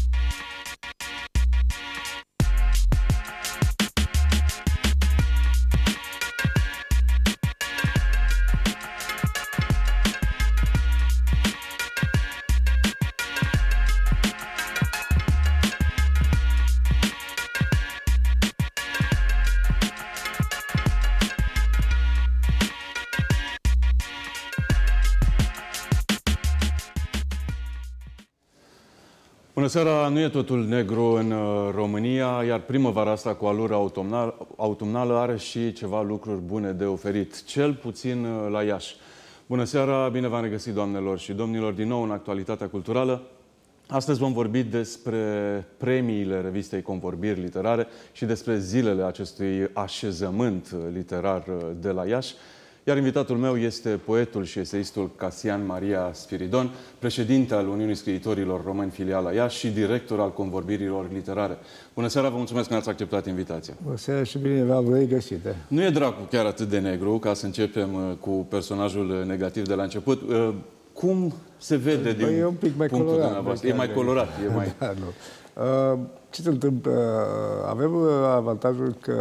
Bună seara! Nu e totul negru în România, iar primăvara asta cu alură autumnală are și ceva lucruri bune de oferit, cel puțin la Iași. Bună seara! Bine v-am regăsit, doamnelor și domnilor, din nou în Actualitatea Culturală. Astăzi vom vorbi despre premiile revistei Convorbiri Literare și despre zilele acestui așezământ literar de la Iași. Iar invitatul meu este poetul și eseistul Casian Maria Spiridon, președinte al Uniunii Scriitorilor Români Filiala Iași și director al Convorbirilor Literare. Bună seara, vă mulțumesc că ați acceptat invitația. Bună seara și bine v-am regăsit. Nu e dracu chiar atât de negru, ca să începem cu personajul negativ de la început. Cum se vede din e un pic mai punctul colorat, dumneavoastră? E mai colorat, e mai... Da, nu. Ce se întâmplă? Avem avantajul că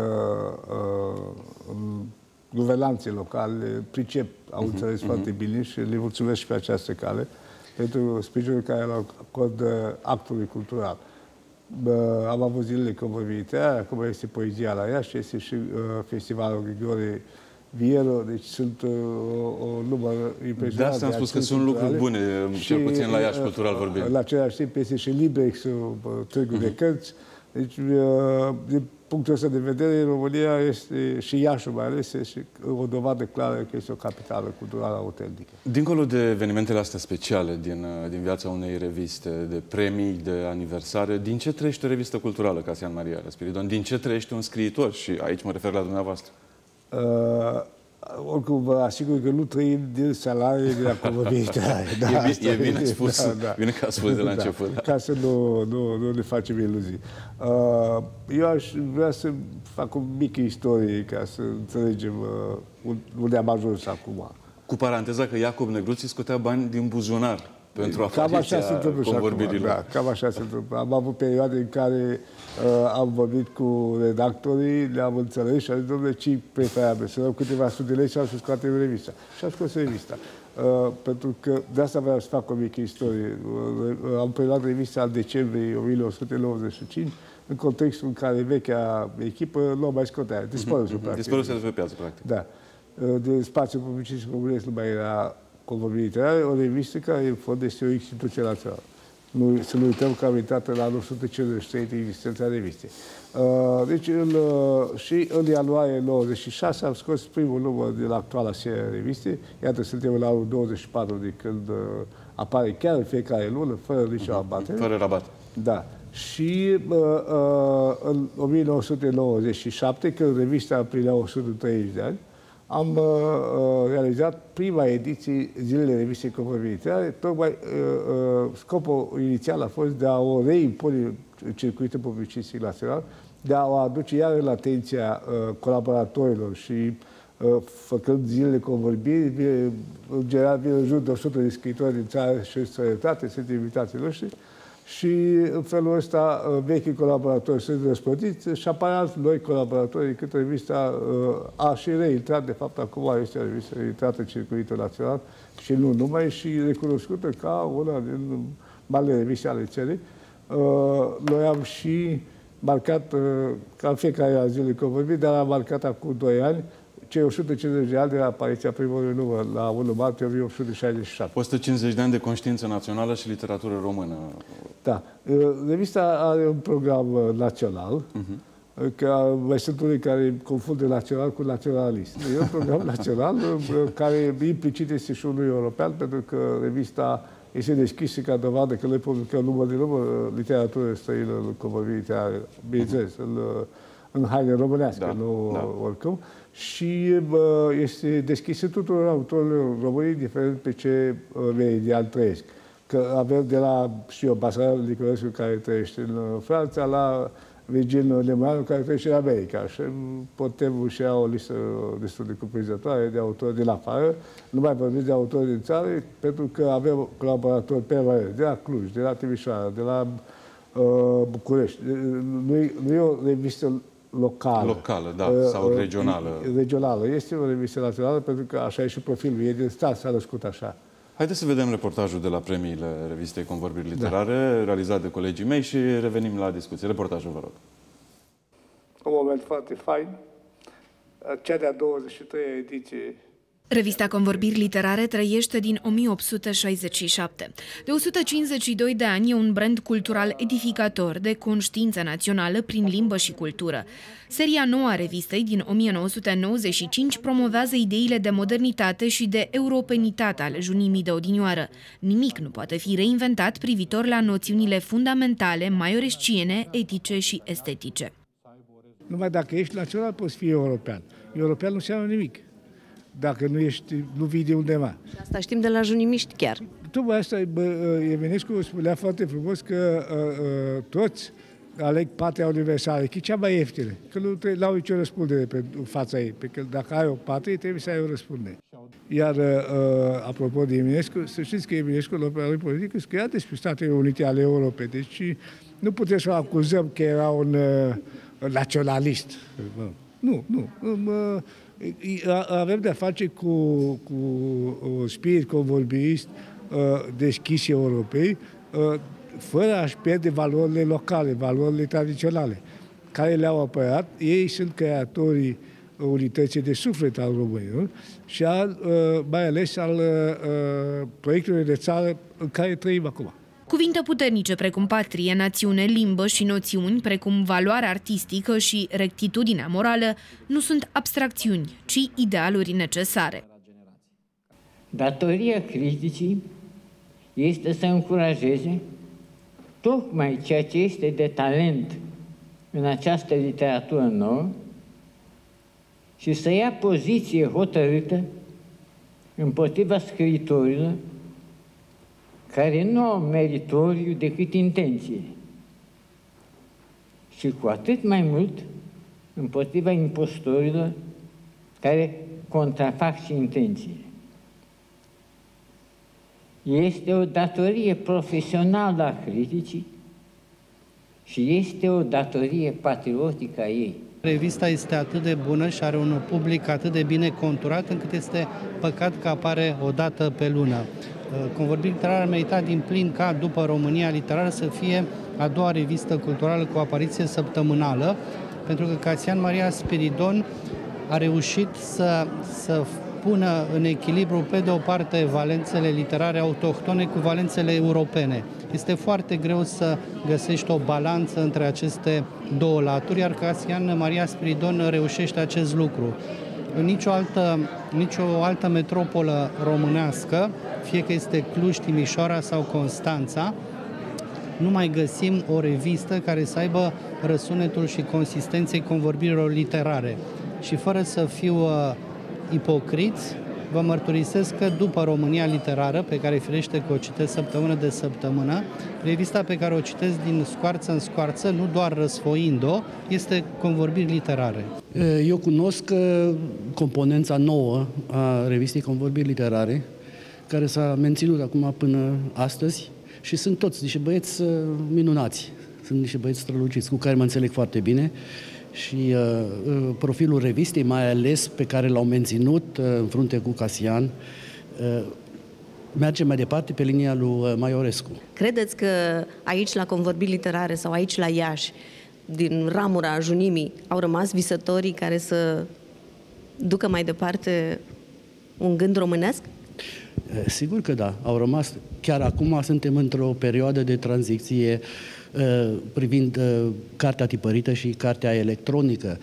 guvernanții locali pricep, au înțeles foarte bine și le mulțumesc și pe această cale pentru sprijinul care îl acordă actului cultural. Am avut zilele Convorbiri, acum este Poezia la Iași, este și Festivalul Grigore Viero, deci sunt o număr impresionant. De asta am spus că sunt lucruri bune, cel puțin la Iași, cultural vorbind. La același timp este și Librex, târgul de cărți. Deci, din punctul ăsta de vedere, România este, și Iașul mai ales, este o dovadă clară că este o capitală culturală autentică. Dincolo de evenimentele astea speciale din viața unei reviste, de premii, de aniversare, din ce trăiește o revistă culturală, Casian Maria Spiridon? Din ce trăiește un scriitor? Și aici mă refer la dumneavoastră. Oricum, vă asigur că nu trăim din salarii de la Convorbiri. E bine spus, bine că ați spus de la început. Da. Ca să nu ne facem iluzii. Eu aș vrea să fac o mică istorie ca să înțelegem unde am ajuns acum. Cu paranteza că Iacob Negruții scotea bani din buzunar pentru apariția Convorbirilor. Da, cam așa se întâmplă. Am avut perioade în care am vorbit cu redactorii, le-am înțeles și am zis, domnule, ce preferabil? Să dăm câteva sute de lei sau să scoatem revista. Și am scos revista. Pentru că de asta vreau să fac o mică istorie. Am preluat revista în decembrie 1995, în contextul în care vechea echipă nu mai scotea. Dispăruse de pe piață, practic. Da. De spațiul publicist românesc nu mai era Convorbiri Literare, o revistă care, în fond, este o instituție națională. Să nu uităm că am intrat în anul 153 de existența revistei. Deci, și în ianuarie 96 am scos primul număr de la actuala serie a revistei. Iată, suntem în anul 24 de când apare chiar în fiecare lună, fără nicio abatere. Fără rabat. Da. Și în 1997, când revista împlinea 130 de ani, am realizat prima ediție Zilele Revistei Convorbiri Literare. Tocmai scopul inițial a fost de a o reimpune circuitul publicistic național, de a o aduce iar în atenția colaboratorilor și făcând zilele Convorbiri, în general vin în jur de 100 de scriitori din țară și străinătate, sunt invitații noștri. Și în felul ăsta vechii colaboratori sunt răspătiți și apar alți noi colaboratori, decât revista a și reintrat, de fapt acum este o revistă reintrată în circuitul național și nu numai, și recunoscută ca una din marile reviste ale țării. Noi am și marcat, ca în fiecare zi de Convorbiri, dar am marcat acum 2 ani, cei 150 de ani de la apariția primului număr, la 1 martie 1867. 150 de ani de conștiință națională și literatură română. Da. Revista are un program național, că mai sunt unii care confundă național cu naționalist. E un program național care implicit este și unul european, pentru că revista este deschisă ca dovadă că noi publicăm număr de număr literatură străină în Convorbiri Literare, bineînțeles, în haine românească, oricum. Și este deschisă tuturor autorilor români, indiferent pe ce meridian trăiesc. Că avem de la, știu eu, Basarab Nicolescu, care trăiește în Franța, la Virgil Nemoianu, care trăiește în America. Și putem și o listă destul de cuprinzătoare de autori din afară. Nu mai vorbim de autori din țară, pentru că avem colaboratori permanenți, de la Cluj, de la Timișoara, de la București. Nu e o revistă locală. Locală, da, sau regională. Regională. Este o revistă națională pentru că așa e și profilul. E din stat, s-a născut așa. Haideți să vedem reportajul de la premiile revistei Convorbiri Literare, realizat de colegii mei și revenim la discuție. Reportajul, vă rog. Un moment foarte fain. Cea de-a 23-a ediție. Revista Convorbiri Literare trăiește din 1867. De 152 de ani e un brand cultural edificator de conștiință națională prin limbă și cultură. Seria nouă a revistei din 1995 promovează ideile de modernitate și de europenitate ale junimii de odinioară. Nimic nu poate fi reinventat privitor la noțiunile fundamentale, maioresciene, etice și estetice. Numai dacă ești național poți fi european. European nu înseamnă nimic. Dacă nu vii de undeva. Asta știm de la junimiști chiar. Tocmai asta, Eminescu spunea foarte frumos că toți aleg patria universală, că e cea mai ieftină, că nu au nicio răspundere în fața ei, pentru că dacă ai o patrie, trebuie să ai o răspundere. Iar, apropo de Eminescu, să știți că Eminescu, în opera lui politică, scria despre Statele Unite ale Europei, deci nu putem să o acuzăm că era un naționalist. Nu. Avem de-a face cu spirit convorbirist deschis europei, fără a-și pierde valorile locale, valorile tradiționale, care le-au apărat. Ei sunt creatorii unității de suflet al românilor și mai ales al proiectului de țară în care trăim acum. Cuvinte puternice precum patrie, națiune, limbă și noțiuni precum valoare artistică și rectitudinea morală nu sunt abstracțiuni, ci idealuri necesare. Datoria criticii este să încurajeze tocmai ceea ce este de talent în această literatură nouă și să ia poziție hotărâtă împotriva scriitorilor care nu au meritoriu decât intenție și cu atât mai mult împotriva impostorilor care contrafac și intențiile. Este o datorie profesională a criticii și este o datorie patriotică a ei. Revista este atât de bună și are un public atât de bine conturat încât este păcat că apare o dată pe lună. Convorbiri Literare a meritat din plin ca după România Literară să fie a doua revistă culturală cu apariție săptămânală, pentru că Casian Maria Spiridon a reușit să pună în echilibru pe de o parte valențele literare autohtone cu valențele europene. Este foarte greu să găsești o balanță între aceste două laturi, iar Casian Maria Spiridon reușește acest lucru. În nicio altă metropolă românească, fie că este Cluj, Timișoara sau Constanța, nu mai găsim o revistă care să aibă răsunetul și consistenței convorbirilor literare. Și fără să fiu ipocriți, vă mărturisesc că după România Literară, pe care firește că o citesc săptămână de săptămână, revista pe care o citesc din scoarță în scoarță, nu doar răsfoind-o, este Convorbiri Literare. Eu cunosc componența nouă a revistei Convorbiri Literare, care s-a menținut acum până astăzi și sunt toți niște băieți minunați, sunt niște băieți străluciți, cu care mă înțeleg foarte bine. Și profilul revistei, mai ales pe care l-au menținut în frunte cu Casian, merge mai departe pe linia lui Maiorescu. Credeți că aici la Convorbiri Literare sau aici la Iași, din ramura junimii, au rămas visătorii care să ducă mai departe un gând românesc? Sigur că da, au rămas. Chiar acum suntem într-o perioadă de tranziție privind cartea tipărită și cartea electronică.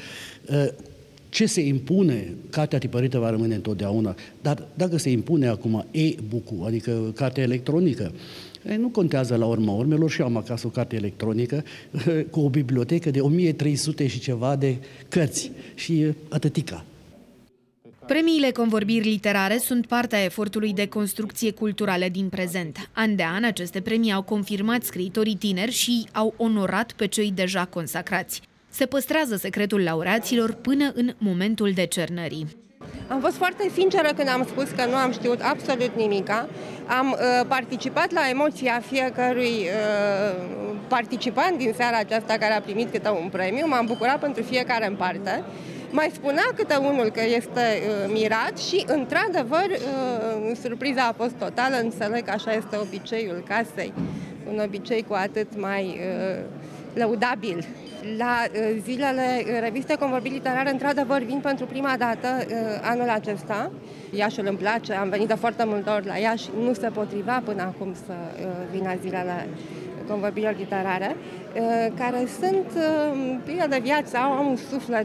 Ce se impune, cartea tipărită va rămâne întotdeauna, dar dacă se impune acum e-book-ul, adică cartea electronică, nu contează la urma urmelor, și eu am acasă o carte electronică cu o bibliotecă de 1300 și ceva de cărți și atâtica. Premiile Convorbiri Literare sunt partea efortului de construcție culturală din prezent. An de an, aceste premii au confirmat scriitorii tineri și au onorat pe cei deja consacrați. Se păstrează secretul laureaților până în momentul decernării. Am fost foarte sinceră când am spus că nu am știut absolut nimica. Am participat la emoția fiecărui participant din seara aceasta care a primit câte un premiu. M-am bucurat pentru fiecare în parte. Mai spunea câte unul că este mirat și, într-adevăr, surpriza a fost totală. Înțeleg că așa este obiceiul casei, un obicei cu atât mai lăudabil. La zilele reviste Convorbiri Literare, într-adevăr, vin pentru prima dată anul acesta. Iașul îmi place, am venit de foarte multe ori la Iași, nu se potrivea până acum să vină zilele Convorbirilor Literare, care sunt pline de viață, au un suflet,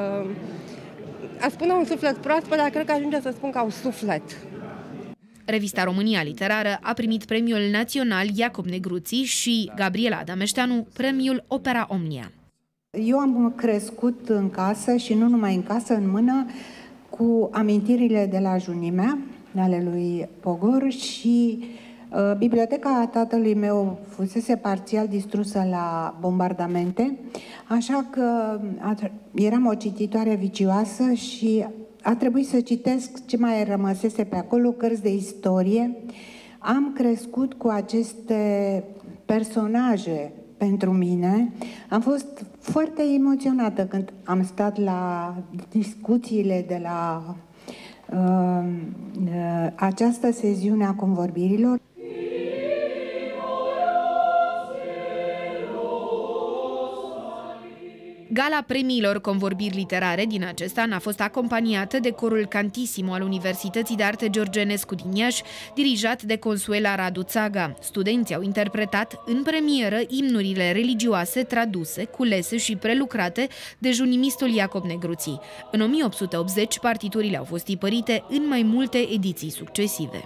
a spune un suflet proaspăt, dar cred că ajunge să spun că au suflet. Revista România Literară a primit premiul național Iacob Negruții și Gabriela Adameșteanu premiul Opera Omnia. Eu am crescut în casă și nu numai în casă, în mână, cu amintirile de la Junimea, ale lui Pogor, și biblioteca tatălui meu fusese parțial distrusă la bombardamente, așa că eram o cititoare vicioasă și a trebuit să citesc ce mai rămăsese pe acolo, cărți de istorie. Am crescut cu aceste personaje pentru mine. Am fost foarte emoționată când am stat la discuțiile de la această sesiune a convorbirilor. Gala premiilor Convorbiri Literare din acest an a fost acompaniată de corul Cantissimo al Universității de Arte George Enescu din Iași, dirijat de Consuela Radu Țaga. Studenții au interpretat în premieră imnurile religioase traduse, culese și prelucrate de junimistul Iacob Negruții. În 1880, partiturile au fost tipărite în mai multe ediții succesive.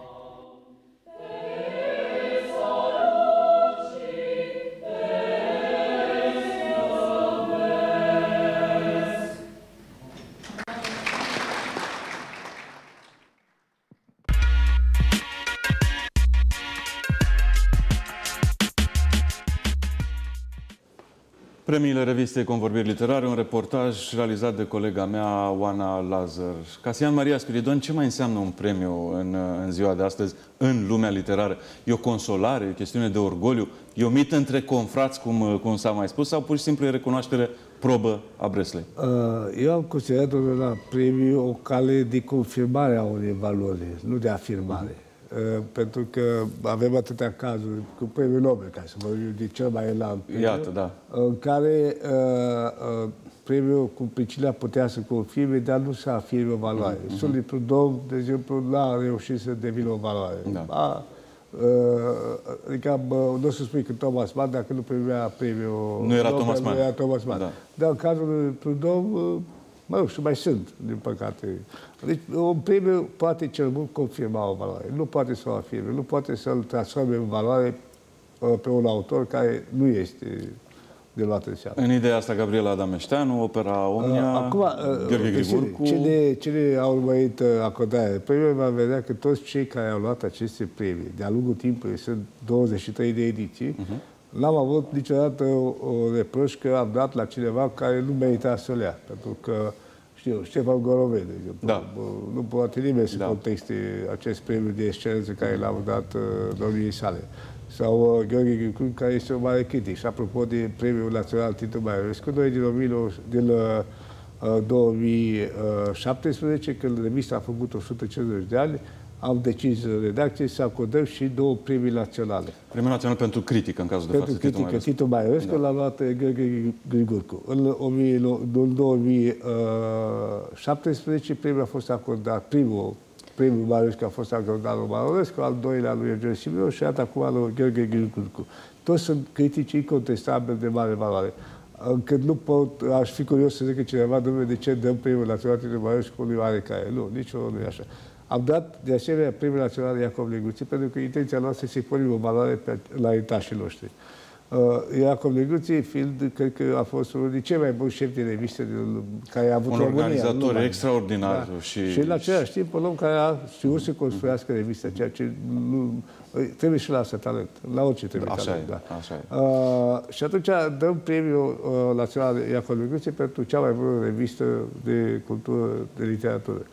Premiile revistei Convorbiri Literare, un reportaj realizat de colega mea, Oana Lazar. Casian Maria Spiridon, ce mai înseamnă un premiu în ziua de astăzi în lumea literară? E o consolare, e o chestiune de orgoliu? E o mită între confrați, cum s-a mai spus, sau pur și simplu e recunoaștere probă a Breslei? Eu am considerat-o la premiu o cale de confirmare a unei valori, nu de afirmare. Pentru că avem atâtea cazuri cu premiul Nobel, ca să vorbim de cel mai înalt premiu, iată, da, în care premiul cu Priscila putea să confirme, dar nu să afirme o valoare. Sully Prudhomme, de exemplu, n-a reușit să devină o valoare. Da. Adică nu o să spui că Thomas Mann, dacă nu primea premiul nu era Nobel, Thomas Mann. Nu era Thomas Mann. Da. Dar în cazul lui Prudhomme, mă rog, și mai sunt, din păcate. Deci, un premiu poate cel mult confirma o valoare. Nu poate să o afirme, nu poate să-l transforme în valoare pe un autor care nu este de luat în seamă. În ideea asta, Gabriela Adameșteanu, Opera Omnia, acum, Gheorghe Grigurcu... Cine au urmărit acordarea premiului va vedea că toți cei care au luat aceste premii, de-a lungul timpului, sunt 23 de ediții, n-am avut niciodată o reproș că am dat la cineva care nu merita să le ia. Pentru că, știu, Ștefan Gorovei, de exemplu, da, nu poate nimeni să conteste acest premiu de excelență care l-au dat domniei sale. Sau Gheorghe Grigurcu, care este un mare critic. Și apropo de premiul național Titu Maiorescu, noi din 2017, când revista a făcut 150 de ani, am decis redacție să acordăm și 2 premii naționale. Premiul național pentru critică, în cazul de față, Titu Maiorescu l-a luat Gheorghe Grigurcu. În 2017 premiul a fost acordat, primul Maiorescu a fost acordat lui Maiorescu, al doilea lui Eugen Simeon și iată acum lui Gheorghe Grigurcu. Toți sunt critici incontestabili de mare valoare. Când nu pot, aș fi curios să zic că cineva, domnule, de ce dăm premiul național Titu Maiorescu lui oarecare? Nu, niciunul nu e așa. Am dat, de asemenea, premiul național Iacob Negruții, pentru că intenția noastră este să-i punem o valoare la etașii noștri. Iacob Negruții, fiind, cred că a fost unul dintre cei mai buni șefi de reviste care a avut un România. Un organizator extraordinar. Da. Și în același timp, un om care a știut să construiască revista, ceea ce trebuie și la asta talent. La orice trebuie talent. Da. Așa e. Și atunci dăm premiul național Iacob Negruții pentru cea mai bună revistă de cultură, de literatură.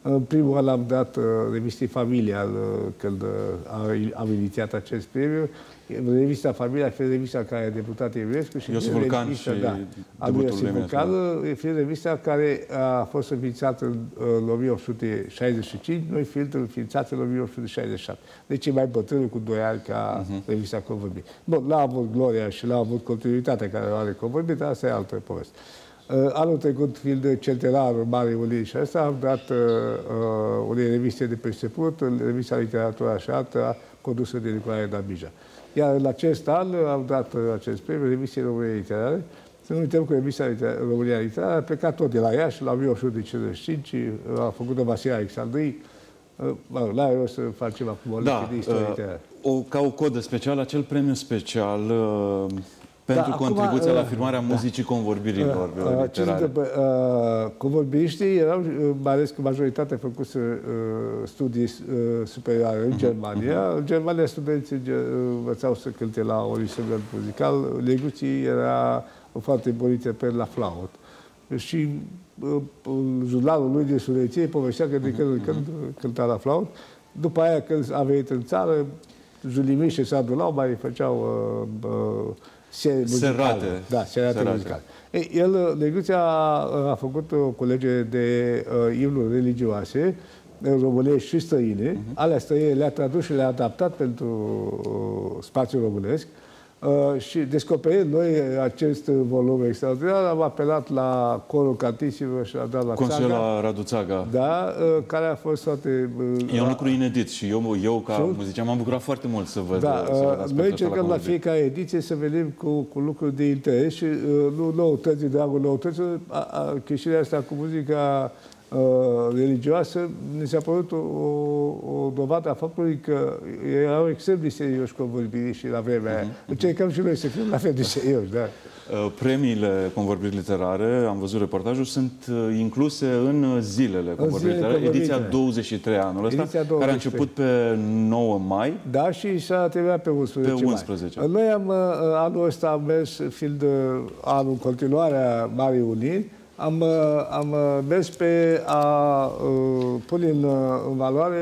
În primul an am dat revistei Familia când am inițiat acest premiu. Revista Familia fiind revista care a debutat Eminescu și Iosif Vulcan și Iosif Vulcan, fiind revista care a fost înființată în 1865, noi fiind înființați în 1867. Deci e mai bătrână cu 2 ani ca revista Convorbiri. Bun, n-a avut gloria și n-a avut continuitatea care o are Convorbiri, dar asta e altă poveste. Anul trecut, fiind centenarul Marei Uniri și asta, am dat unei reviste de peste Put, revista Literatura și Arta, condusă de Nicolae Dabija. Iar în acest an am dat acest premiu revistei România Literare. Să nu uităm că revista România Literare a plecat tot de la Iași, la 1855, a făcut-o Vasile Alexandrii. La eu să facem acum o lecție de istorie literară. Ca o codă specială, acel premiu special pentru contribuția la afirmarea muzicii convorbirilor literare. Convorbiriștii erau, mai ales că majoritatea făcuse studii superioare în Germania. În Germania studenții învățau să cânte la un instrument muzical. Leguții era foarte bunită pe la flaut. Și jurnalul lui de studenție povestea că de când cânta la flaut. După aia, când a venit în țară, julimișii se adulau, mai făceau serate. Da, serate muzicale. El, Leguția, a făcut o colegere de imnuri religioase, românești și străine. Alea străine le-a tradus și le-a adaptat pentru spațiul românesc. Și descoperind noi acest volum extraordinar, am apelat la Corul Cantissimilor și a dat la Consuela Raduțaga. Da, care a fost foarte... E un lucru inedit și eu ca muzician, m-am bucurat foarte mult să văd. Da, noi încercăm la fiecare ediție să venim cu lucruri de interes și nu noutăți de dragul noutăților. Chestiunea asta cu muzica religioasă ne s-a părut o dovadă a faptului că erau extrem de serioși convorbiriștii la vremea aia. Încercăm și noi să fim la fel de serioși, da. Premiile Convorbiri Literare, am văzut reportajul, sunt incluse în zilele Convorbiri Literare, ediția 23 anul ăsta, care a început pe 9 mai. Da, și s-a terminat pe 11 mai. Noi anul ăsta am mers, fiind anul în continuarea Marii Uniri, am mers pe a pune în valoare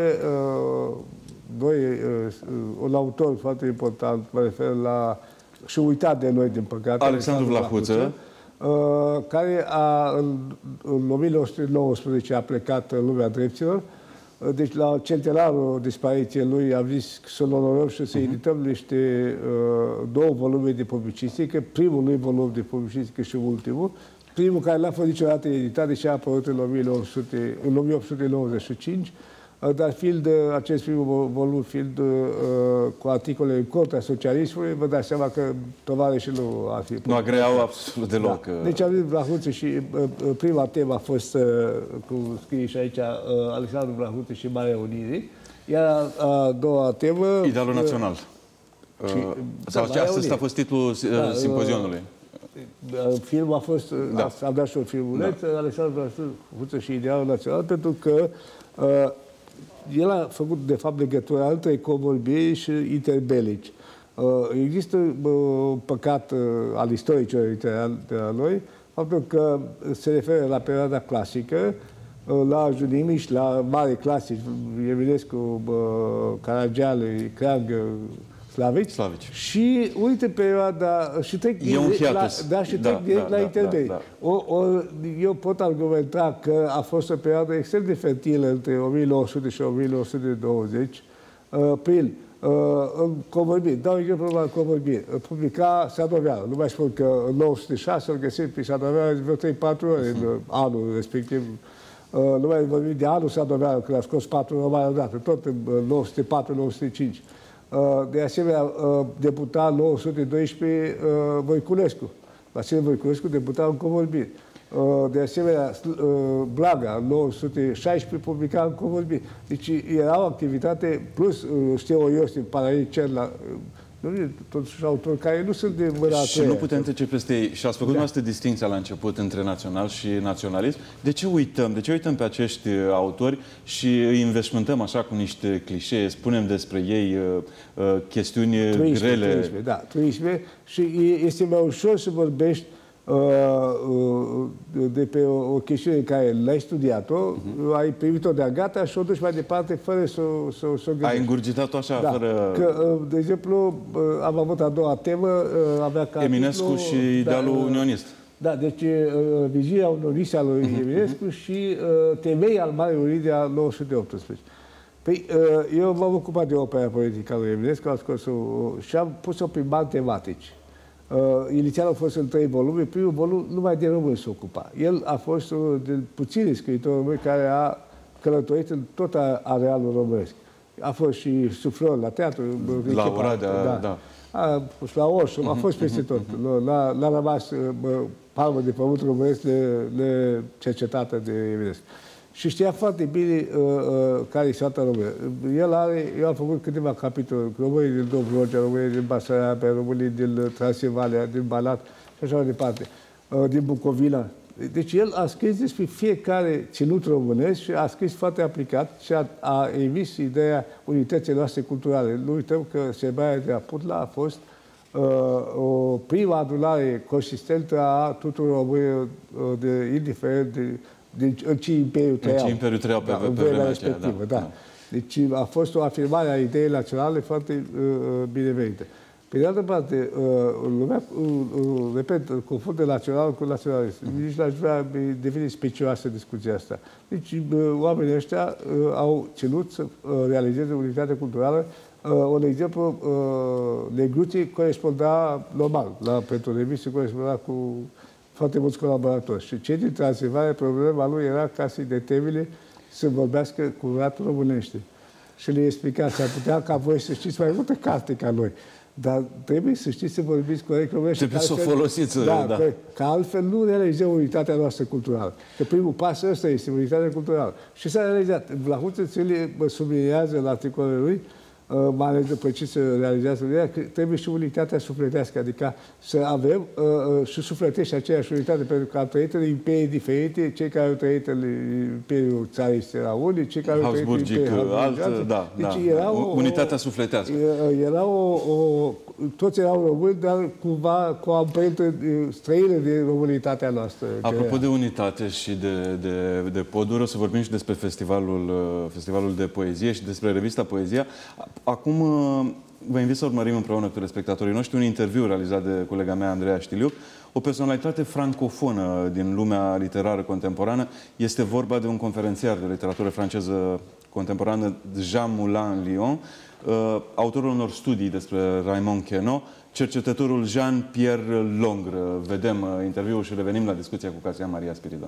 un autor foarte important, mă refer la și uitat de noi, din păcate, Alexandru Vlahuță, care în 1919 a plecat în lumea dreptilor. Deci, la centenarul dispariției lui, am zis să-l onorăm și să edităm niște 2 volume de publicistică, primul lui volum de publicistică și ultimul. Primul care n-a fost niciodată editat, deși a apărut în 1895, dar fiind acest primul volum, fiind cu articole în contra socialismului, vă dați seama că tovarășii nu ar fi... Nu agreau absolut deloc. Da. Deci am zis Vlahuță și prima temă a fost, cum scrie și aici, Alexandru Vlahuță și Marea Unire, iar a doua temă... Idealul național. Sau acesta a fost titlul simpozionului. Filmul a fost, am dat și un filmuleț, Alexandru Vlahuță și Idealul Național, pentru că el a făcut, de fapt, legătura între convorbiri și interbelici. Există un păcat al istoricilor de la noi, faptul că se referă la perioada clasică, la Junimiș, la mari clasici, Eminescu, Caragiale, Creangă, Slavici. Și uite perioada și trec direct la interbelici. Eu pot argumenta că a fost o perioadă extrem de fertilă între 1900 și 1920 prin convorbiri. Dau exemplu la convorbiri. Publica Sadoveanu. Nu mai spun că în 1906 îl găsim pe Sadoveanu vreo 3-4 ori în anul respectiv. Nu mai vorbim de anul Sadoveanu, când a scos 4 romani odată, tot în 904-905. De asemenea, debuta în 1912 Voiculescu. Vasile Voiculescu debuta în convorbiri. De asemenea, Blaga, în 1916, publica în convorbiri. Deci era o activitate, plus știu eu, în paralel Cerla, totuși autori care nu sunt de mâna a treia. Și nu putem trece peste ei. Și ați făcut noastră distinția la început între național și naționalism. De ce uităm? De ce uităm pe acești autori și îi înveșmântăm așa cu niște clișee, spunem despre ei chestiuni grele? Truisme. Și este mai ușor să vorbești de pe o chestiune care l-ai studiat-o, ai privit-o de-a gata și o duci mai departe fără să o gândești. Ai îngurgitat-o așa, da. fără... Că, de exemplu, am avut a doua temă, avea ca Eminescu titlu, și idealul unionist. Da, deci viziunea unoristă a lui Eminescu și temei al Marei Uniri de 1918. Păi, eu m-am ocupat de opera politică a lui Eminescu, am scos și am pus-o prin bani tematici. Inițial au fost în 3 volume, primul volum numai de români se ocupa. El a fost unul din puțini scriitori români care a călătorit în tot arealul românesc. A fost și suflor la teatru, la Oradea, da. A fost la Oșu, a fost peste tot. L-a rămas palmă de pământ românesc cercetată de Eminescu. Și știa foarte bine care e soarta română. Eu am făcut câteva capitole, românii din Dobrogea, românii din Basarabia, românii din Transilvania, din Banat și așa mai departe, din Bucovina. Deci el a scris despre fiecare ținut românesc și a scris foarte aplicat și a emis ideea unității noastre culturale. Nu uităm că Sărbarea de la Putla a fost o prima adunare consistentă a tuturor românilor, indiferent în ce imperiu trăiau. În ce imperiu trăiau pe vremea respectivă, da. Deci a fost o afirmare a ideii naționale foarte binevenită. Pe de altă parte, lumea, repet, confundă național cu naționalist. Nici n-aș vrea devine specioasă discuția asta. Deci oamenii ăștia au ținut să realizeze unitatea culturală. Un exemplu, Negruții coresponda normal, pentru revistă coresponda cu foarte mulți colaboratori. Și cei din Transilvania, problema lui era ca să-i determine să vorbească curatul românește. Și le explica, s-ar putea ca voi să știți mai multă carte ca noi. Dar trebuie să știți să vorbiți corect românește. Trebuie să o folosiți. Da. Că altfel nu realizăm unitatea noastră culturală. Că primul pas ăsta este unitatea culturală. Și s-a realizat. Vlahuță Țâlie subliniază în articolele lui, mai ales după ce se realizează ideea, că trebuie și unitatea sufletească, adică să avem și sufletești aceeași unitate, pentru că au trăit în imperii diferite, cei care au trăit în Imperiul Țarist erau unii, cei care au trăit în Imperiul alt, da, deci da, era unitatea sufletească. Toți erau români, dar cumva cu o amprentă străină de românitatea noastră. Apropo de unitate și de poduri, o să vorbim și despre festivalul de poezie și despre revista Poezia. Acum vă invit să urmărim împreună cu telespectatorii noștri un interviu realizat de colega mea, Andreea Știliuc, o personalitate francofonă din lumea literară contemporană. Este vorba de un conferențiar de literatură franceză contemporană, Jean Moulin în Lyon, autorul unor studii despre Raymond Queneau, cercetătorul Jean-Pierre Longre. Vedem interviul și revenim la discuția cu Casia Maria Spiridon.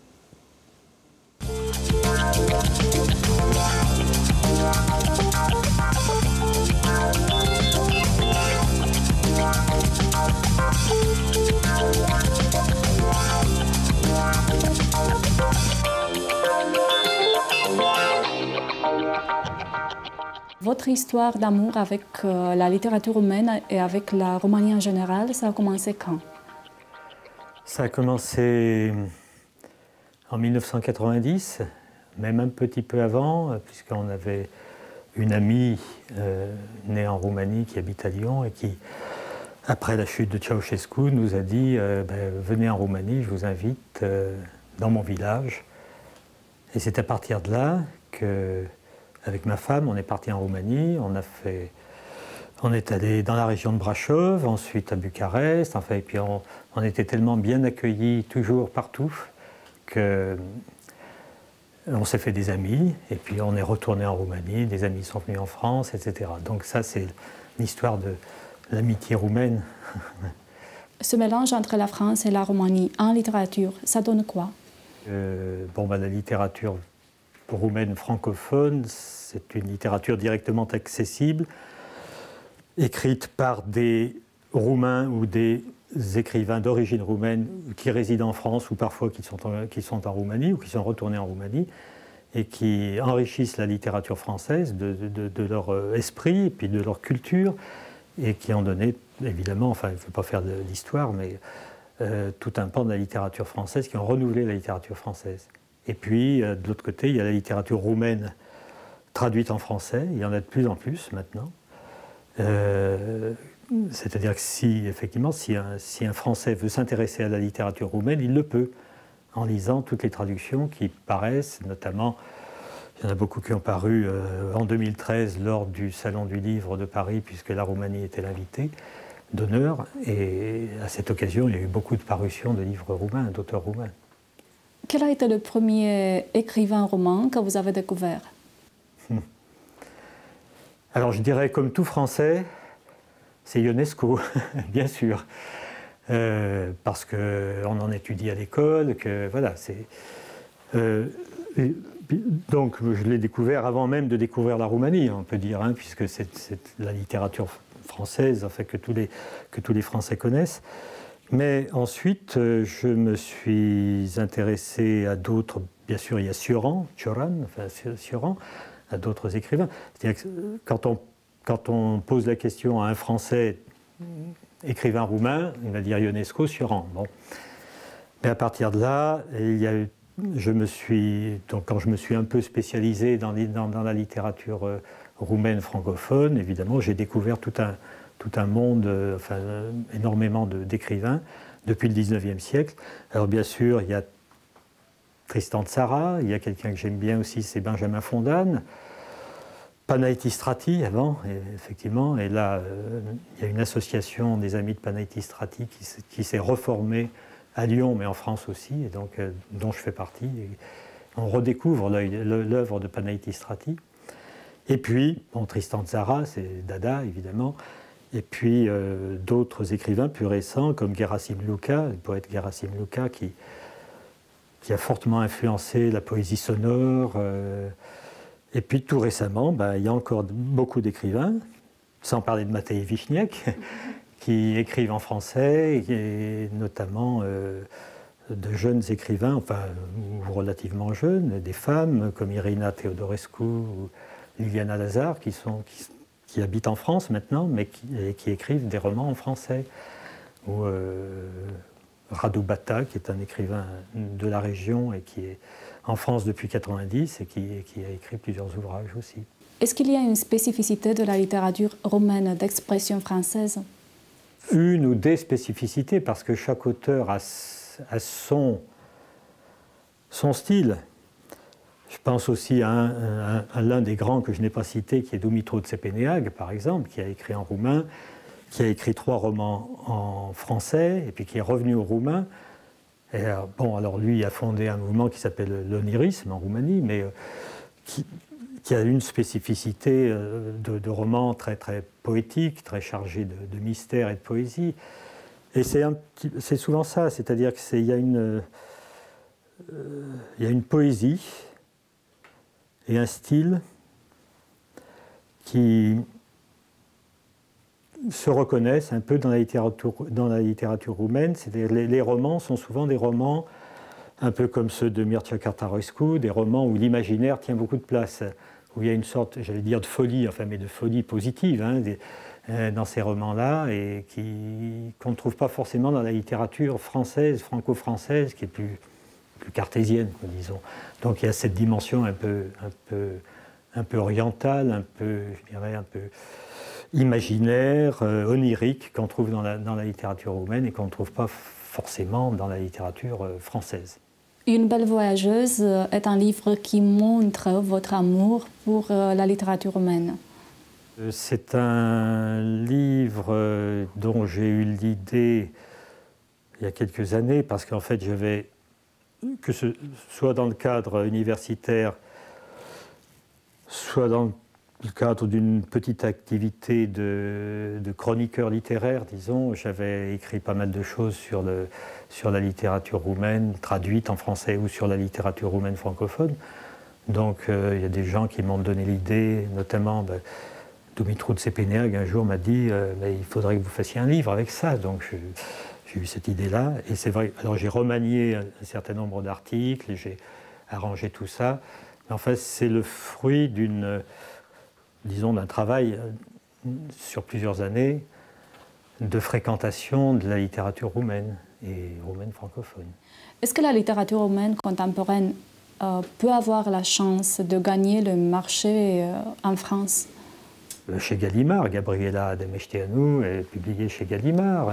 Votre histoire d'amour avec la littérature roumaine et avec la Roumanie en général, ça a commencé quand? Ça a commencé en 1990, même un petit peu avant, puisqu'on avait une amie née en Roumanie qui habite à Lyon et qui, après la chute de Ceausescu, nous a dit venez en Roumanie, je vous invite dans mon village. Et c'est à partir de là que, avec ma femme, on est parti en Roumanie, on est allé dans la région de Brașov, ensuite à Bucarest, enfin, et puis on était tellement bien accueillis toujours partout que on s'est fait des amis, et puis on est retourné en Roumanie, des amis sont venus en France, etc. Donc ça, c'est l'histoire de l'amitié roumaine. Ce mélange entre la France et la Roumanie en littérature, ça donne quoi? La littérature roumaine francophone, c'est une littérature directement accessible, écrite par des Roumains ou des écrivains d'origine roumaine qui résident en France ou parfois qui sont en Roumanie ou qui sont retournés en Roumanie et qui enrichissent la littérature française de leur esprit et puis de leur culture et qui ont donné, évidemment, enfin, je ne veux pas faire de l'histoire, mais tout un pan de la littérature française, qui ont renouvelé la littérature française. Et puis, de l'autre côté, il y a la littérature roumaine traduite en français, il y en a de plus en plus maintenant, C'est-à-dire que si, effectivement, si un Français veut s'intéresser à la littérature roumaine, il le peut, en lisant toutes les traductions qui paraissent, notamment, il y en a beaucoup qui ont paru en 2013 lors du Salon du Livre de Paris, puisque la Roumanie était l'invité d'honneur, et à cette occasion, il y a eu beaucoup de parutions de livres roumains, d'auteurs roumains. Quel a été le premier écrivain roumain que vous avez découvert? Alors je dirais, comme tout Français, c'est Ionesco, bien sûr, parce qu'on en étudie à l'école, que voilà, c'est... donc je l'ai découvert avant même de découvrir la Roumanie, on peut dire, hein, puisque c'est la littérature française, enfin, que tous les Français connaissent. Mais ensuite, je me suis intéressé à d'autres, bien sûr, il y a Cioran, à d'autres écrivains. C'est-à-dire que quand on pose la question à un Français, écrivain roumain, il va dire Ionesco, Cioran. Bon. Mais à partir de là, quand je me suis un peu spécialisé dans la littérature roumaine francophone, évidemment, j'ai découvert tout un monde, enfin, énormément d'écrivains depuis le 19e siècle. Alors bien sûr, il y a Tristan Tzara, il y a quelqu'un que j'aime bien aussi, c'est Benjamin Fondane, Panaïtistrati avant, effectivement, et là, il y a une association des amis de Panaïtistrati qui s'est reformée à Lyon, mais en France aussi, et donc, dont je fais partie. Et on redécouvre l'œuvre de Panaïtistrati. Et puis, bon, Tristan Tzara, c'est Dada, évidemment, et puis d'autres écrivains plus récents, comme Gerasim Luka, le poète Gerasim Luka, qui a fortement influencé la poésie sonore. Et puis tout récemment, il y a encore beaucoup d'écrivains, sans parler de Matei Vichniac, qui écrivent en français, et notamment de jeunes écrivains, enfin ou relativement jeunes, des femmes comme Irina Teodorescu ou Liliana Lazare, qui habitent en France maintenant, mais qui écrivent des romans en français. Ou Radu Bata, qui est un écrivain de la région et qui est en France depuis 1990 et qui a écrit plusieurs ouvrages aussi. Est-ce qu'il y a une spécificité de la littérature roumaine d'expression française? Une ou des spécificités, parce que chaque auteur a son style. Je pense aussi à l'un des grands que je n'ai pas cité, qui est Dumitru Țepeneag, par exemple, qui a écrit en roumain, qui a écrit 3 romans en français, et puis qui est revenu au roumain. Et alors lui il a fondé un mouvement qui s'appelle l'onirisme en Roumanie, mais qui a une spécificité de roman très, très poétique, très chargé de mystère et de poésie. Et c'est souvent ça, c'est-à-dire qu'il y a une poésie et un style qui se reconnaissent un peu dans la littérature roumaine. C'est-à-dire les romans sont souvent des romans un peu comme ceux de Mircea Cărtărescu, des romans où l'imaginaire tient beaucoup de place, où il y a une sorte, j'allais dire, de folie, enfin, mais de folie positive dans ces romans-là, et qu'on ne trouve pas forcément dans la littérature française, franco-française, qui est plus cartésienne, disons. Donc il y a cette dimension un peu orientale, un peu imaginaire, onirique, qu'on trouve dans la littérature roumaine et qu'on ne trouve pas forcément dans la littérature française. Une belle voyageuse est un livre qui montre votre amour pour la littérature roumaine. C'est un livre dont j'ai eu l'idée il y a quelques années, parce qu'en fait j'avais, que ce soit dans le cadre universitaire, soit dans le cadre d'une petite activité de chroniqueur littéraire, disons, j'avais écrit pas mal de choses sur la littérature roumaine, traduite en français, ou sur la littérature roumaine francophone. Donc il y a des gens qui m'ont donné l'idée, notamment Dumitru Țepeneag un jour m'a dit il faudrait que vous fassiez un livre avec ça. Donc j'ai eu cette idée-là, et c'est vrai, alors j'ai remanié un certain nombre d'articles, et j'ai arrangé tout ça. Mais en fait, c'est le fruit d'un travail sur plusieurs années de fréquentation de la littérature roumaine et roumaine francophone. Est-ce que la littérature roumaine contemporaine peut avoir la chance de gagner le marché en France? chez Gallimard. Gabriela Demeșteanu est publiée chez Gallimard.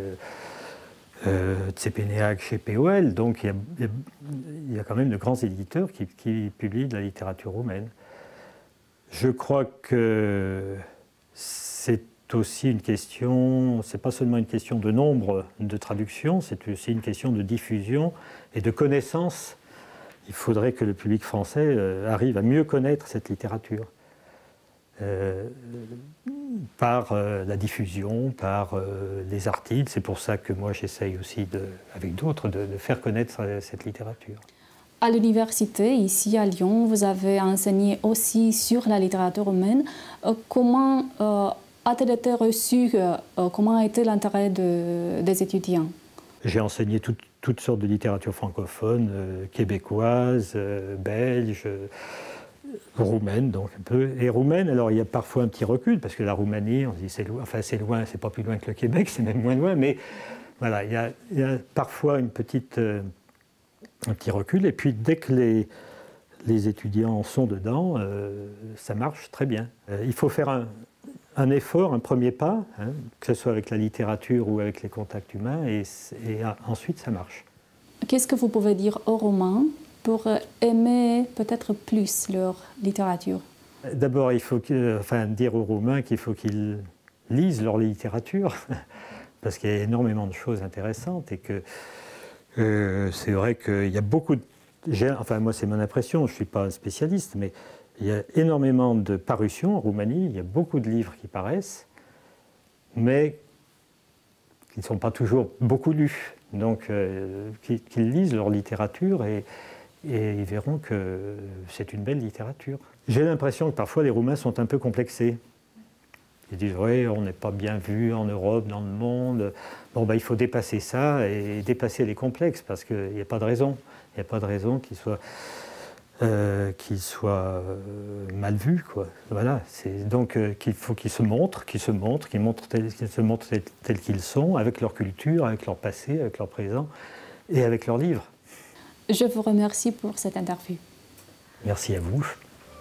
Tsepeneag chez POL. Donc il y a quand même de grands éditeurs qui publient de la littérature roumaine. Je crois que c'est aussi une question, c'est pas seulement une question de nombre de traductions, c'est aussi une question de diffusion et de connaissance. Il faudrait que le public français arrive à mieux connaître cette littérature par la diffusion, par les articles. C'est pour ça que moi j'essaye aussi, avec d'autres, de faire connaître cette littérature. À l'université, ici à Lyon, vous avez enseigné aussi sur la littérature roumaine. Comment a-t-elle été reçue? Comment a été l'intérêt des étudiants? J'ai enseigné toutes sortes de littérature francophone, québécoise, belge, roumaine, donc un peu. Et roumaine, alors il y a parfois un petit recul, parce que la Roumanie, on se dit c'est loin, enfin c'est loin, c'est pas plus loin que le Québec, c'est même moins loin, mais voilà, il y a parfois un petit recul, et puis dès que les étudiants sont dedans, ça marche très bien. Il faut faire un effort, un premier pas, hein, que ce soit avec la littérature ou avec les contacts humains, et ensuite ça marche. Qu'est-ce que vous pouvez dire aux Roumains pour aimer peut-être plus leur littérature? D'abord, il faut dire aux Roumains qu'il faut qu'ils lisent leur littérature, parce qu'il y a énormément de choses intéressantes, et que c'est vrai qu'il y a beaucoup de... Enfin, moi, c'est mon impression, je ne suis pas un spécialiste, mais il y a énormément de parutions en Roumanie, il y a beaucoup de livres qui paraissent, mais qui ne sont pas toujours beaucoup lus. Donc, qu'ils lisent leur littérature et ils verront que c'est une belle littérature. J'ai l'impression que parfois les Roumains sont un peu complexés. Ils disent « oui, on n'est pas bien vu en Europe, dans le monde ». Bon, ben, il faut dépasser ça et dépasser les complexes, parce qu'il n'y a pas de raison. Il n'y a pas de raison qu'ils soient mal vus, quoi. Voilà. Donc qu'il faut qu'ils se montrent tels qu'ils sont, avec leur culture, avec leur passé, avec leur présent et avec leurs livres. Je vous remercie pour cette interview. Merci à vous.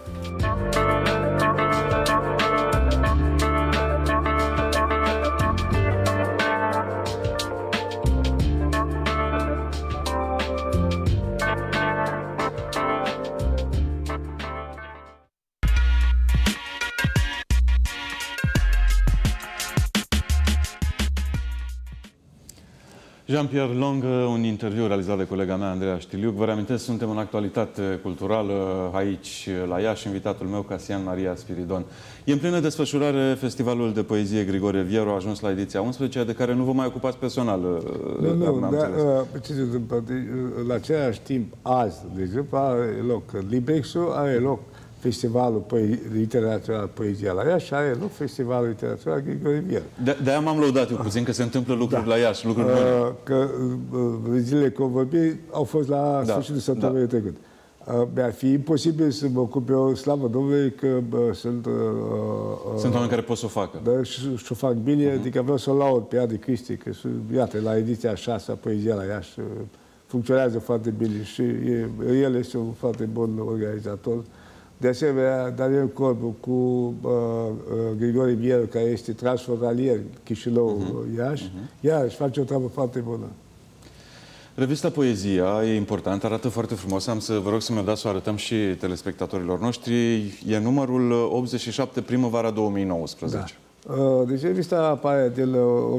Jean-Pierre Long, un interviu realizat de colega mea, Andreea Știliuc. Vă reamintesc, suntem în actualitate culturală aici, la Iași, invitatul meu, Casian Maria Spiridon. E în plină desfășurare Festivalul de Poezie Grigore Vieru, a ajuns la ediția 11, de care nu vă mai ocupați personal. Nu, ce se întâmplă? La același timp, azi, de exemplu, are loc Librexul, are loc Festivalul Literatur Poezia la Iași, are loc Festivalul Literatur Grigore Vieru. De-aia m-am lăudat eu puțin, că se întâmplă lucruri la Iași, lucruri bune. Că zilele convorbiri au fost la sfârșitul săptămânii trecut. Mi-ar fi imposibil să mă ocup eu, slavă Domnului, că sunt oameni care pot să o facă. Da, și o fac bine, adică vreau să o laud pe Adi Cristi, că iată, la ediția 6 a Poezia la Iași funcționează foarte bine și el este un foarte bun organizator. De asemenea, Daniel Corbu cu Grigore Vieru, care este transfrontalier Chișinău-Iași, iarăși face o treabă foarte bună. Revista Poezia e importantă, arată foarte frumos. Am să vă rog să mi-o dați să o arătăm și telespectatorilor noștri. E numărul 87, primăvara 2019. Da. Deci revista apare de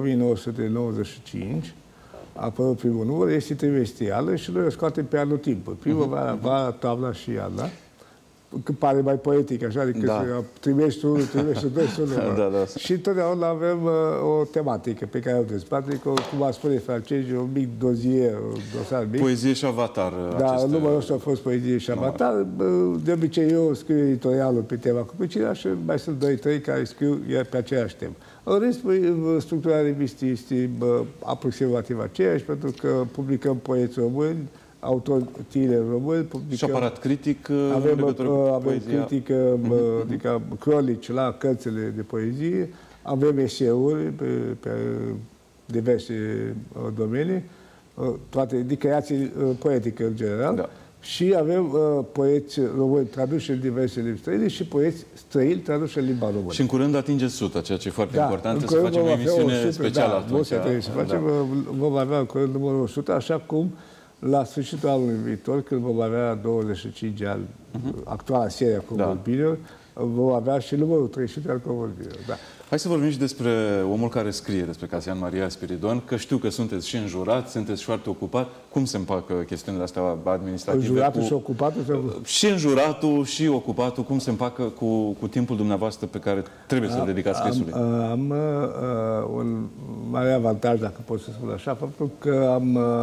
1995. A apărut primul număr, este trimestrială și noi o scoatem pe anul timpul. Primăvara, vara, toamna și iarna. Că pare mai poetic, așa, adică trimestrul 1, trimestrul 2, Și întotdeauna avem o tematică pe care o dezbatem, cum a spune francezii, un mic dozier, un dosar mic. Poezie și avatar. Da, numărul ăsta a fost Poezie și avatar. De obicei eu scriu editorialul pe tema cu plăcerea și mai sunt 2-3 care scriu pe aceeași temă. În rest, structura revistei este aproximativ aceeași, pentru că publicăm poeți români, autori tineri români. Și aparat critic avem critică, adică cronici la cărțile de poezie, avem eseuri pe diverse domenii, toate de creații poetică în general. Da. Și avem poeți români traduși în diverse limbi străine și poeți străini traduși în limba română. Și în curând atingeți 100, ceea ce e foarte important, să facem o emisiune specială atunci. Vom avea în curând numărul 100, așa cum la sfârșitul anului viitor, când vom avea 25 de ani, actuala serie a convorbirilor, vom avea și numărul 300 al convorbirilor. Da. Hai să vorbim și despre omul care scrie despre Casian Maria Spiridon, că știu că sunteți și înjurat, sunteți și foarte ocupat. Cum se împacă chestiunile astea administrative? Înjuratul și ocupatul? Și înjuratul și ocupatul, cum se împacă cu timpul dumneavoastră pe care trebuie să-l dedicați scrisului? Am un mare avantaj, dacă pot să spun așa, faptul că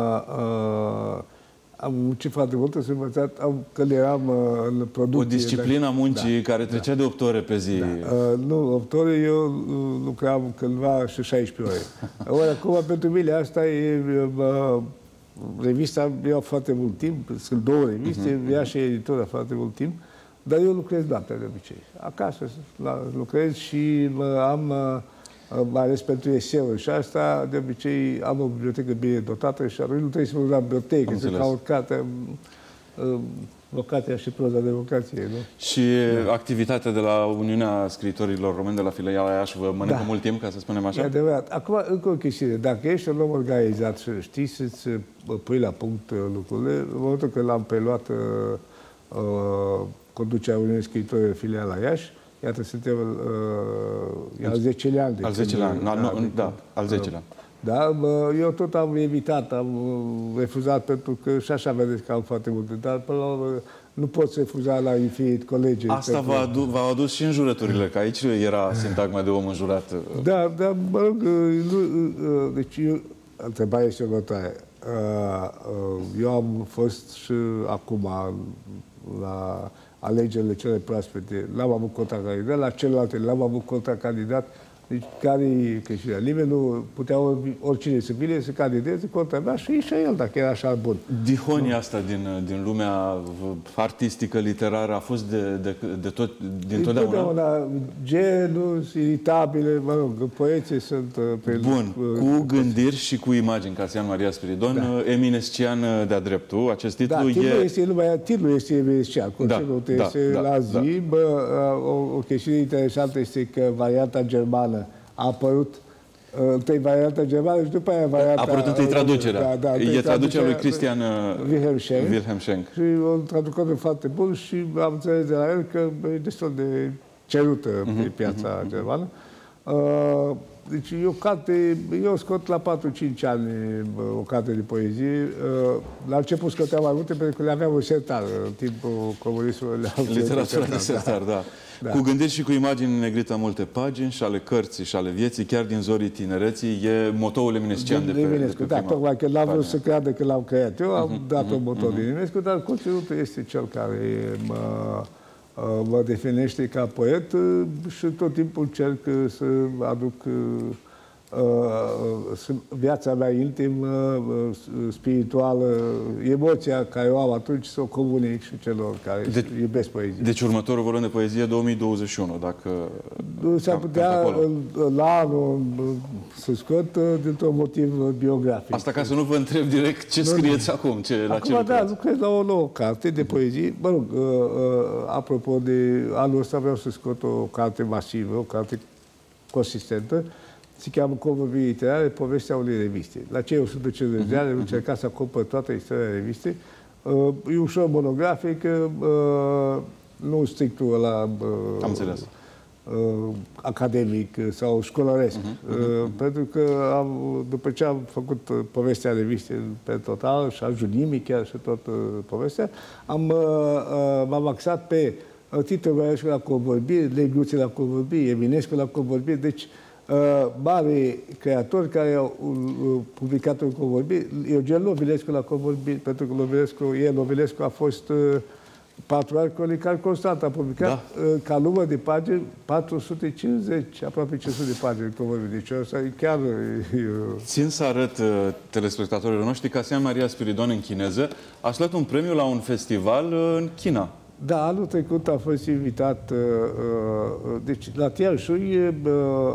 am muncit foarte mult, să învățat când eram în producție. O disciplină a muncii care trecea de 8 ore pe zi. Nu, 8 ore, eu lucram cândva și 16 ore. Ori acum, pentru mine, asta e... Revista ia foarte mult timp, sunt 2 reviste, ia și editura foarte mult timp, dar eu lucrez noaptea de obicei. Acasă lucrez și am... mai ales pentru eseuri și asta, de obicei, am o bibliotecă bine dotată și atunci nu trebuie să mă duc la bibliotecă, să caut cartea, Vocația și proza democrației, nu? Și activitatea de la Uniunea Scriitorilor Români de la filiala Iași vă mănâncă mult timp, ca să spunem așa? E adevărat. Acum, încă o chestiune. Dacă ești un om organizat și știi să-ți pui la punct lucrurile, în momentul când l-am preluat conducerea Uniunii Scriitorilor filiala Iași, iată, suntem al 10-lea an. Al 10-lea an, da, al 10-lea. Da, eu tot am evitat, am refuzat pentru că și așa vedeți că am foarte multe, dar până la urmă nu poți refuza la infinit colegii. Asta v-a adus și înjurăturile, că aici era sintagma de om înjurat. Da, dar mă rog, deci întrebarea este următoare. Eu am fost și acum la alegerile cele proaspete, l-am avut contracandidat, la celelalte l-am avut contracandidat. Deci, care-i chestiunea? Nimeni nu putea oricine să vină să candideze contra mea și el, dacă era așa bun. Dihonia asta din lumea artistică, literară, a fost din totdeauna? Genuri iritabile, mă rog, poeții sunt... Bun, cu gândiri și cu imagini, Casian Maria Spiridon, eminescian de-a dreptul, acest titlu titlul este eminescian, conținutul este la zi. O chestiune interesantă este că varianta germană a apărut întâi varianta germană și după aia varianta... A apărut întâi traducerea. E traducerea lui Christian Wilhelm Schenk. Și un traducător foarte bun și am înțeles de la el că e destul de cerută pe piața germană. Deci eu scot la 4-5 ani o carte de poezie. La început scoteam mai multe pentru că le aveam în sertar. În timpul comunismului literatura de sertar, da. Cu gândiri și cu imagini în negrită multe pagini și ale cărții și ale vieții, chiar din zorii tinereții, e motoul eminescian de pe prima. Da, tocmai că n-am vrut să creadă că l-am creat. Eu am dat un motor din Eminescu, dar conținutul este cel care mă definește ca poet și tot timpul încerc să aduc viața mea intimă, spirituală, emoția care o am atunci să o comunic și celor care iubesc poezie. Deci următorul volum de poezie 2021, dacă... S-ar putea la anul să scot dintr-un motiv biografic. Asta ca să nu vă întreb direct ce scrieți acum, Acum, da, lucrez la o nouă carte de poezie. Mă rog, apropo de anul ăsta vreau să scot o carte masivă, o carte consistentă. Se cheamă Convorbiri literare, povestea unei reviste. La cei 150 de ani am încercat să acopăr toată istoria revistei. E ușor monografic, nu strict la academic sau școlăresc. Pentru că după ce am făcut povestea revistei pe total și ajung nimic chiar și tot povestea, m-am axat pe Titu Ionescu la convorbiri, Legruțe la convorbiri, Eminescu la convorbiri, deci mari creatori care au publicat în convorbiri. Eugen Lovilescu la convorbiri, pentru că Lovilescu a fost 4 ani cronicar constant. A publicat ca număr de pagini 450, aproape 500 de pagini în convorbiri. Deci asta e chiar... Țin să arăt telespectatorilor noștri Casian Maria Spiridon în chineză. Ați luat un premiu la un festival în China. Da, anul trecut a fost invitat deci, la Tianshui,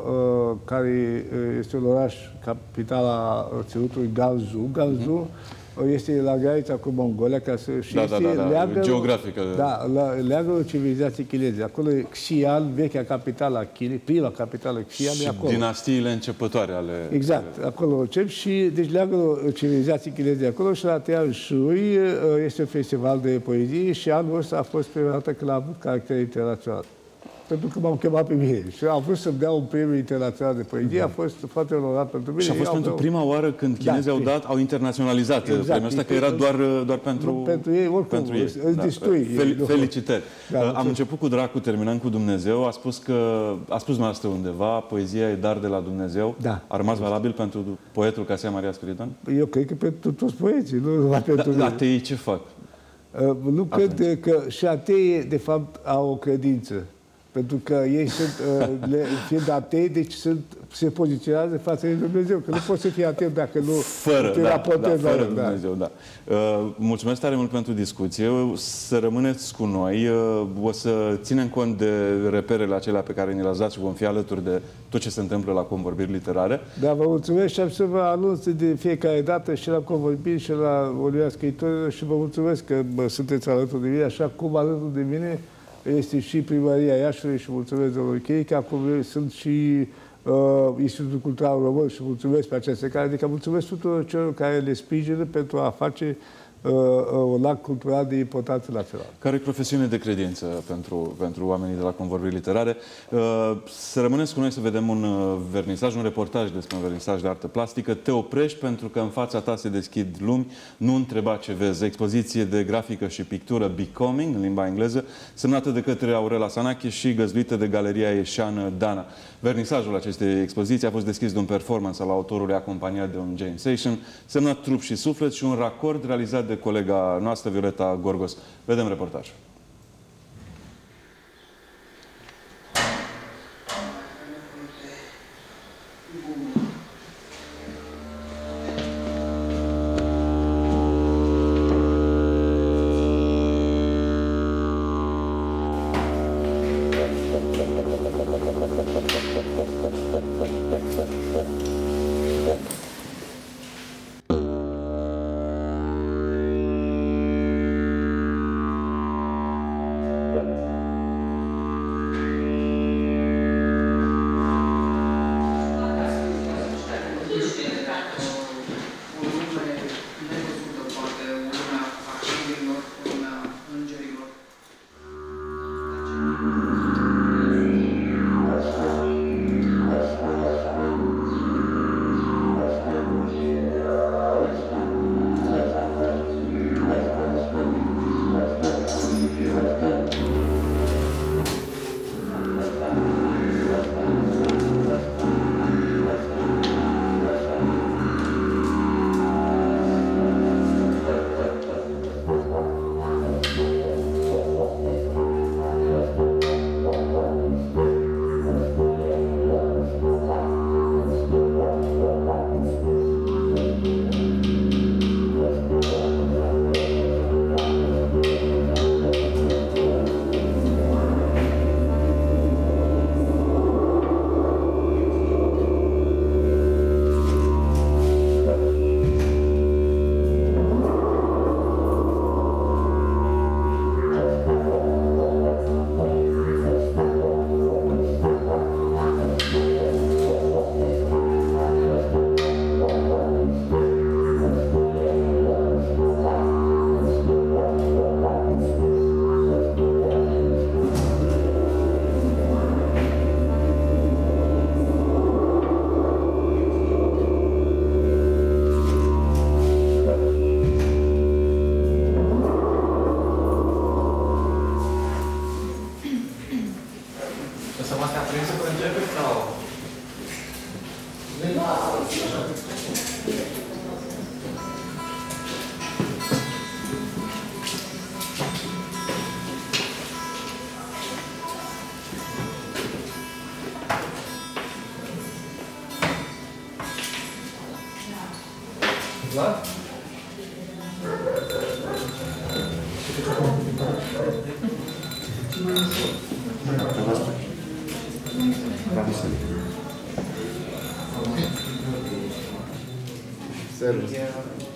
care este un oraș, capitala ținutului Ganzhou. Ganzhou este la granița cu Mongolia, ca să și geografică. Da, leagă civilizației chineze. Acolo e Xi'an, vechea capitală a Chinei, prima capitală Xi'an și e acolo. dinastiile începătoare ale... Exact, acolo încep și deci leagă civilizației chineze acolo și la Tianshui este un festival de poezie și anul ăsta a fost prima dată când a avut caracter internațional. Pentru că m-au chemat pe mine și am vrut să-mi dea un premiu internațional de poezie, a fost foarte onorat pentru mine. Și a fost pentru prima oară când chinezii au internaționalizat premiul ăsta, că era doar pentru ei, oricum, pentru ei. Distui. Felicitări. Am început cu dracu, terminăm cu Dumnezeu. A spus dumneavoastră undeva, poezia e dar de la Dumnezeu. Da. A rămas valabil pentru poetul Cassia Maria Spiridon? Eu cred că pentru toți poeții, nu numai pentru mine. Ateii ce fac? Nu cred că și ateii, de fapt, au o credință. Pentru că ei sunt, fiind atei, deci se poziționează față de Dumnezeu. Că nu poți să fii ateu dacă nu te raportezi la Dumnezeu. Da. Mulțumesc tare mult pentru discuție. Să rămâneți cu noi. O să ținem cont de reperele acelea pe care ni le-ați dat și vom fi alături de tot ce se întâmplă la Convorbiri Literare. Da, vă mulțumesc și am să vă anunț de fiecare dată și la Convorbiri și la Uniunea Scriitorilor și vă mulțumesc că sunteți alături de mine, așa cum alături de mine este și Primăria Iașului și mulțumesc domnului Chirica, acum sunt și Institutul Cultural Român și mulțumesc pe această cale. Adică mulțumesc tuturor celor care le sprijină pentru a face un act cultural de importanță națională. Care e profesiune de credință pentru oamenii de la Convorbiri Literare? Să rămâneți cu noi să vedem un vernisaj, un reportaj despre un vernisaj de artă plastică. Te oprești pentru că în fața ta se deschid lumi. Nu întreba ce vezi. Expoziție de grafică și pictură Becoming, în limba engleză, semnată de către Aurela Sanache și găzduită de Galeria Ieșeană Dana. Vernisajul acestei expoziții a fost deschis de un performance al autorului acompaniat de un jam session, semnat Trup și Suflet și un racord realizat de colega noastră, Violeta Gorgos. Vedem reportajul. Vlad? Servus.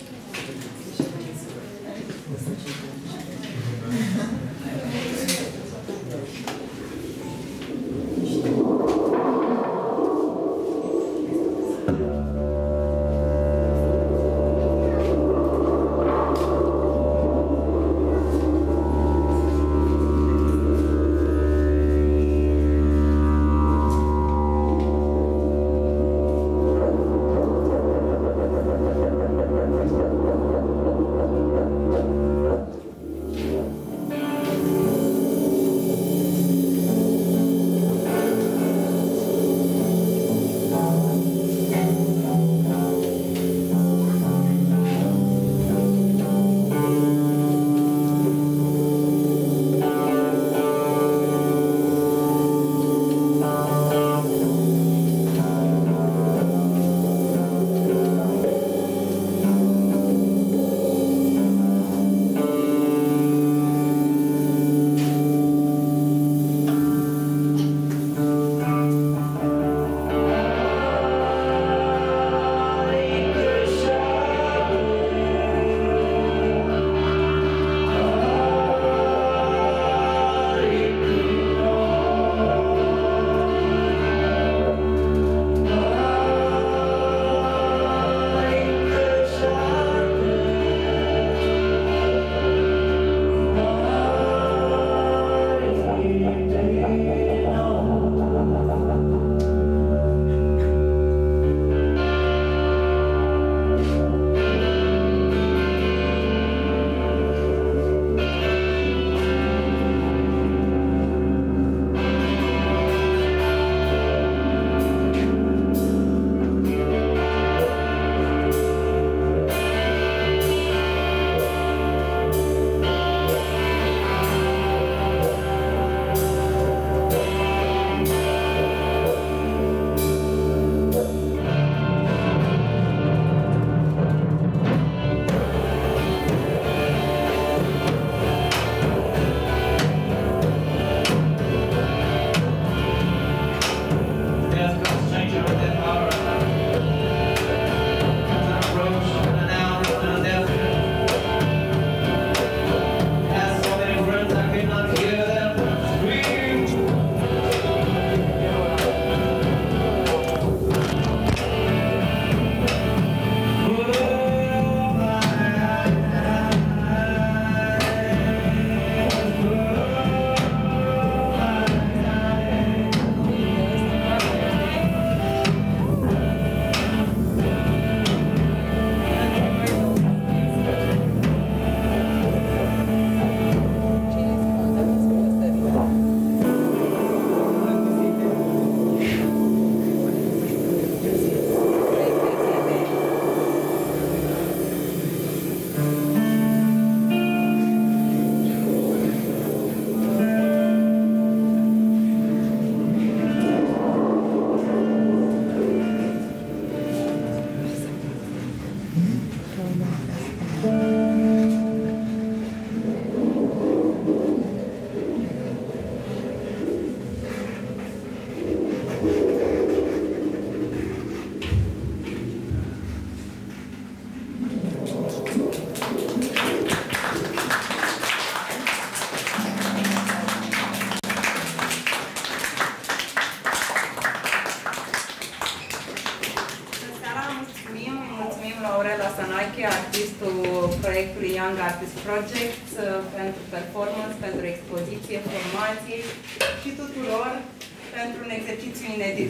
proiectului Young Artist Project pentru performance, pentru expoziție, formație și tuturor pentru un exercițiu inedit.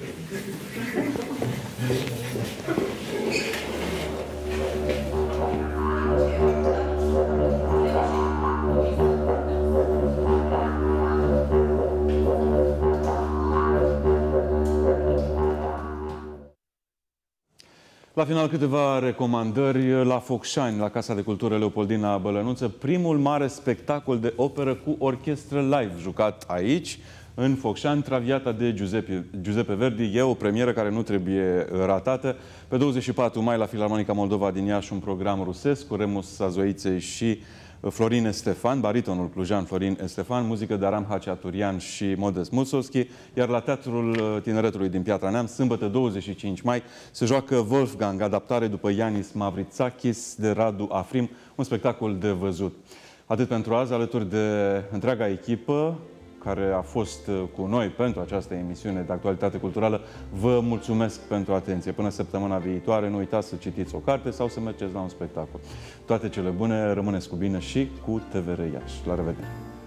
La final, câteva recomandări la Focșani, la Casa de Cultură Leopoldina Bălănuță. Primul mare spectacol de operă cu orchestră live jucat aici, în Focșani, Traviata de Giuseppe Verdi. E o premieră care nu trebuie ratată. Pe 24 mai la Filarmonica Moldova din Iași un program rusesc cu Remus Sazoiței și Florin Estefan, baritonul clujan Florin Estefan, muzică de Aram Haciaturian și Modest Mussorgsky, iar la Teatrul Tineretului din Piatra Neamț, sâmbătă 25 mai, se joacă Wolfgang, adaptare după Yanis Mavritsakis de Radu Afrim, un spectacol de văzut. Atât pentru azi, alături de întreaga echipă care a fost cu noi pentru această emisiune de actualitate culturală, vă mulțumesc pentru atenție. Până săptămâna viitoare, nu uitați să citiți o carte sau să mergeți la un spectacol. Toate cele bune, rămâneți cu bine și cu TVR Iași. La revedere!